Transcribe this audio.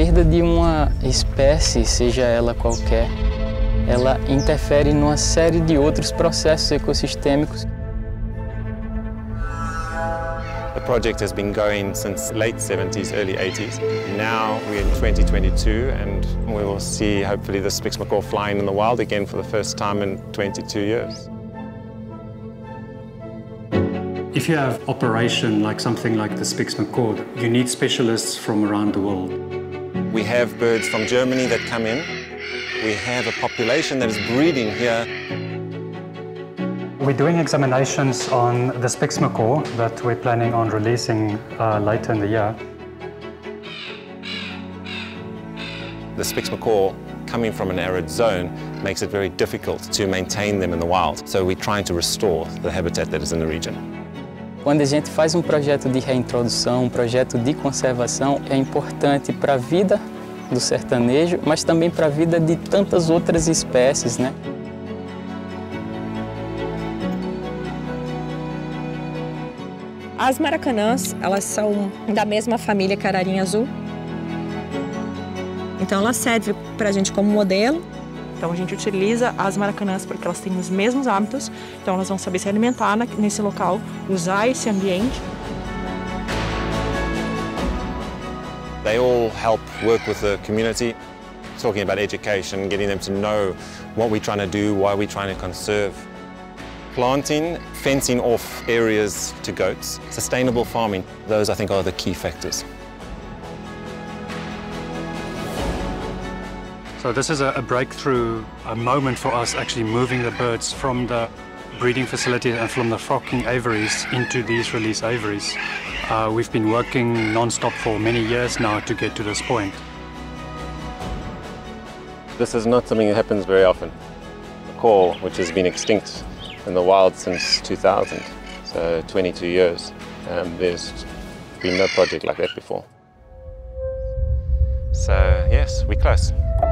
perda de uma espécie, seja ela qualquer, ela interfere numa série de outros processos ecossistêmicos. The project has been going since late 70s, early 80s. Now we're in 2022 and we will see hopefully the Spix macaw flying in the wild again for the first time in 22 years. If you have operation like something like the Spix macaw, you need specialists from around the world. We have birds from Germany that come in. We have a population that is breeding here. We're doing examinations on the Spix macaw that we're planning on releasing later in the year. The Spix macaw coming from an arid zone makes it very difficult to maintain them in the wild. So we're trying to restore the habitat that is in the region. Quando a gente faz um projeto de reintrodução, um projeto de conservação, é importante para a vida do sertanejo, mas também para a vida de tantas outras espécies, né? As maracanãs, elas são da mesma família que a ararinha azul. Então ela serve para a gente como modelo. Então a gente utiliza as maracanãs porque elas têm os mesmos hábitos, então elas vão saber se alimentar nesse local, usar esse ambiente. They all help work with the community, talking about education, getting them to know what we're trying to do, why we're trying to conserve. Planting, fencing off areas to goats, sustainable farming, those I think are the key factors. So this is a breakthrough, a moment for us actually moving the birds from the breeding facility and from the flocking aviaries into these release aviaries. We've been working non-stop for many years now to get to this point. This is not something that happens very often. Macaw, which has been extinct in the wild since 2000, so 22 years. There's been no project like that before. So yes, we're close.